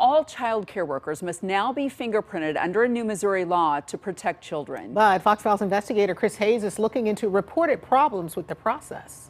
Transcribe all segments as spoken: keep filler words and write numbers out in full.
all childcare workers must now be fingerprinted under a new Missouri law to protect children. But Fox Files investigator Chris Hayes is looking into reported problems with the process.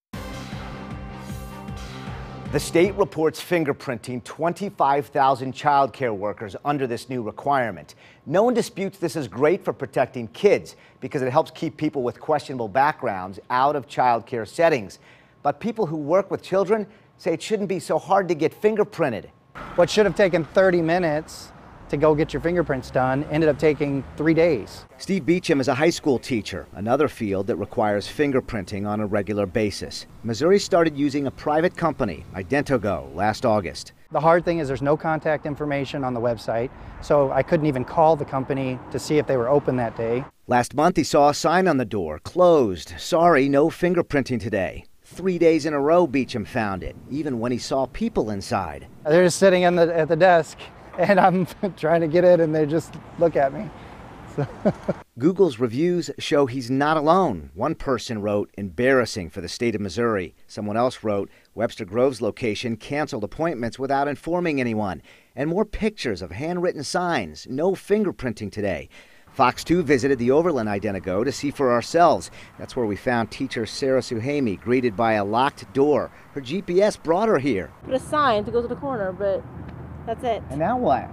The state reports fingerprinting twenty-five thousand childcare workers under this new requirement. No one disputes this is great for protecting kids because it helps keep people with questionable backgrounds out of childcare settings. But people who work with children say it shouldn't be so hard to get fingerprinted. What should have taken thirty minutes to go get your fingerprints done ended up taking three days. Steve Beecham is a high school teacher, another field that requires fingerprinting on a regular basis. Missouri started using a private company, Identago, last August. The hard thing is there's no contact information on the website, so I couldn't even call the company to see if they were open that day. Last month he saw a sign on the door, closed, sorry, no fingerprinting today. Three days in a row Beecham found it, even when he saw people inside. They're just sitting in the, at the desk, and I'm trying to get in, and they just look at me. So. Google's reviews show he's not alone. One person wrote, embarrassing for the state of Missouri. Someone else wrote, Webster Grove's location canceled appointments without informing anyone. And more pictures of handwritten signs, no fingerprinting today. Fox two visited the Overland Identago to see for ourselves. That's where we found teacher Sarah Suhaimi greeted by a locked door. Her G P S brought her here. Put a sign to go to the corner, but that's it. And now what?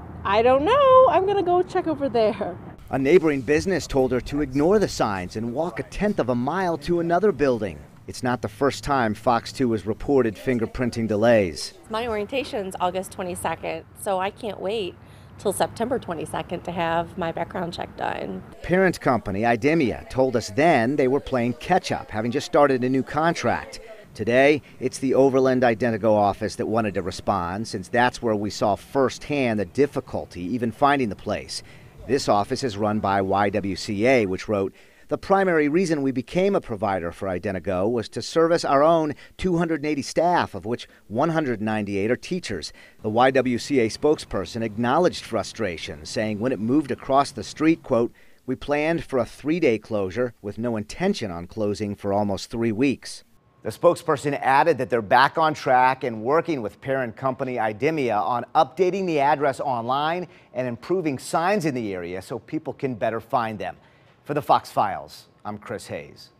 I don't know. I'm gonna go check over there. A neighboring business told her to ignore the signs and walk a tenth of a mile to another building. It's not the first time Fox two has reported fingerprinting delays. My orientation's August twenty-second, so I can't wait till September twenty-second to have my background check done. Parent company Idemia told us then they were playing catch-up, having just started a new contract. Today, it's the Overland Identago office that wanted to respond, since that's where we saw firsthand the difficulty even finding the place. This office is run by Y W C A, which wrote, the primary reason we became a provider for Identago was to service our own two hundred eighty staff, of which one hundred ninety-eight are teachers. The Y W C A spokesperson acknowledged frustration, saying when it moved across the street, quote, we planned for a three-day closure with no intention on closing for almost three weeks. The spokesperson added that they're back on track and working with parent company Idemia on updating the address online and improving signs in the area so people can better find them. For the Fox Files, I'm Chris Hayes.